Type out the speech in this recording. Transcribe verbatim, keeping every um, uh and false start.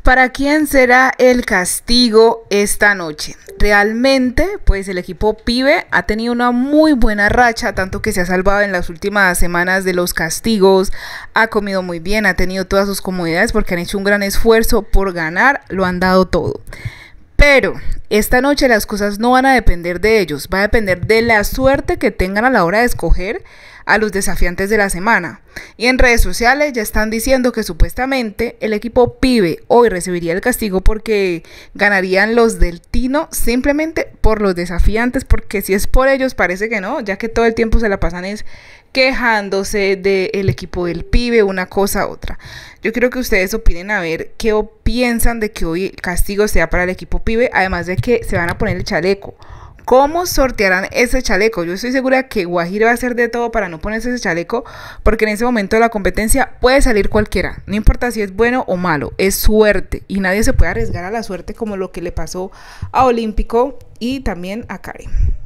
¿Para quién será el castigo esta noche? Realmente, pues el equipo Pibe ha tenido una muy buena racha, tanto que se ha salvado en las últimas semanas de los castigos, ha comido muy bien, ha tenido todas sus comodidades porque han hecho un gran esfuerzo por ganar, lo han dado todo. Pero esta noche las cosas no van a depender de ellos, va a depender de la suerte que tengan a la hora de escoger a los desafiantes de la semana. Y en redes sociales ya están diciendo que supuestamente el equipo Pibe hoy recibiría el castigo porque ganarían los del Tino simplemente por los desafiantes, porque si es por ellos parece que no, ya que todo el tiempo se la pasan es quejándose del equipo del Pibe, una cosa u otra. Yo quiero que ustedes opinen a ver qué piensan de que hoy el castigo sea para el equipo Pibe, además de que se van a poner el chaleco. ¿Cómo sortearán ese chaleco? Yo estoy segura que Guajiro va a hacer de todo para no ponerse ese chaleco, porque en ese momento de la competencia puede salir cualquiera, no importa si es bueno o malo, es suerte y nadie se puede arriesgar a la suerte como lo que le pasó a Olímpico y también a Karen.